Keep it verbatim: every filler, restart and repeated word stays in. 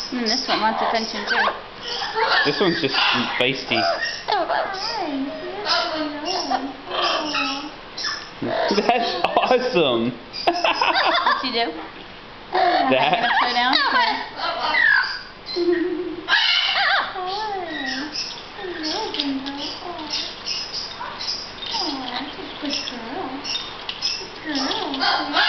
And this one wants attention too. This one's just feisty. That's awesome. What'd you do? That. Slow down. Good girl. Good girl.